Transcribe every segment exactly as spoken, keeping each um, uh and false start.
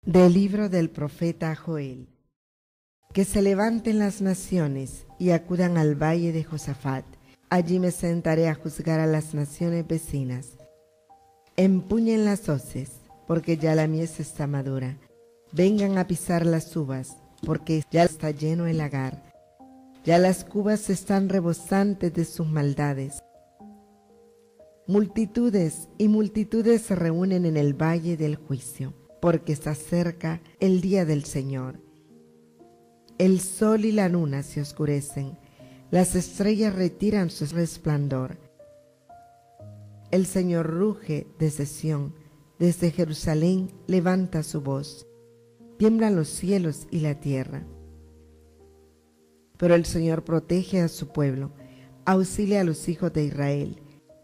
Del libro del profeta Joel. Que se levanten las naciones y acudan al valle de Josafat. Allí me sentaré a juzgar a las naciones vecinas. Empuñen las hoces, porque ya la mies está madura. Vengan a pisar las uvas, porque ya está lleno el lagar. Ya las cubas están rebosantes de sus maldades. Multitudes y multitudes se reúnen en el valle del juicio, porque está cerca el día del Señor. El sol y la luna se oscurecen, las estrellas retiran su resplandor. El Señor ruge desde Sión, desde Jerusalén levanta su voz. Tiemblan los cielos y la tierra. Pero el Señor protege a su pueblo, auxilia a los hijos de Israel.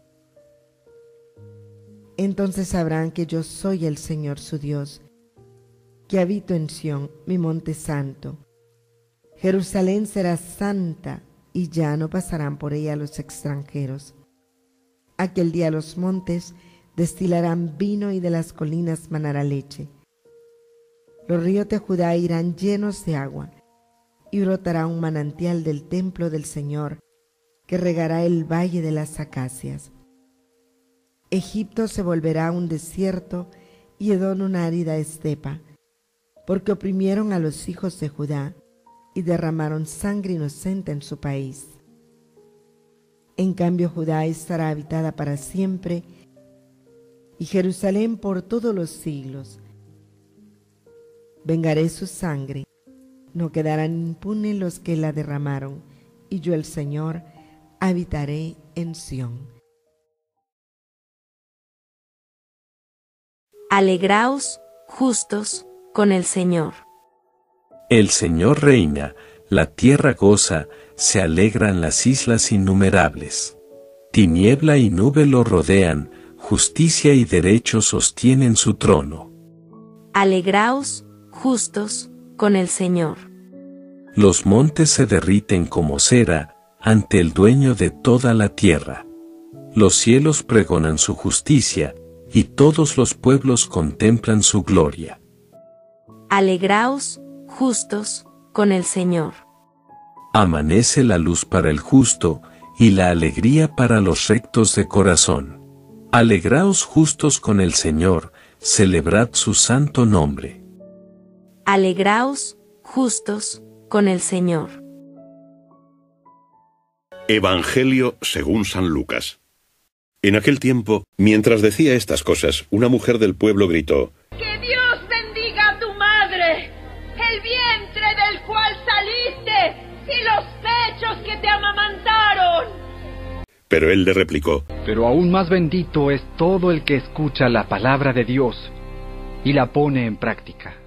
Entonces sabrán que yo soy el Señor su Dios, que habito en Sión, mi monte santo. Jerusalén será santa, y ya no pasarán por ella los extranjeros. Aquel día los montes destilarán vino y de las colinas manará leche. Los ríos de Judá irán llenos de agua, y brotará un manantial del templo del Señor, que regará el valle de las acacias. Egipto se volverá un desierto y Edom una árida estepa, porque oprimieron a los hijos de Judá y derramaron sangre inocente en su país. En cambio Judá estará habitada para siempre y Jerusalén por todos los siglos. Vengaré su sangre, no quedarán impunes los que la derramaron, y yo el Señor habitaré en Sión. Alegraos, justos, con el Señor. El Señor reina, la tierra goza, se alegran las islas innumerables. Tiniebla y nube lo rodean, justicia y derecho sostienen su trono. Alegraos, justos, con el Señor. Los montes se derriten como cera, ante el dueño de toda la tierra. Los cielos pregonan su justicia, y todos los pueblos contemplan su gloria. Alegraos, justos, con el Señor. Amanece la luz para el justo, y la alegría para los rectos de corazón. Alegraos justos con el Señor, celebrad su santo nombre. Alegraos, justos, con el Señor. Evangelio según San Lucas. En aquel tiempo, mientras decía estas cosas, una mujer del pueblo gritó: ¡Que Dios bendiga a tu madre, el vientre del cual saliste, y los pechos que te amamantaron! Pero él le replicó: Pero aún más bendito es todo el que escucha la palabra de Dios y la pone en práctica.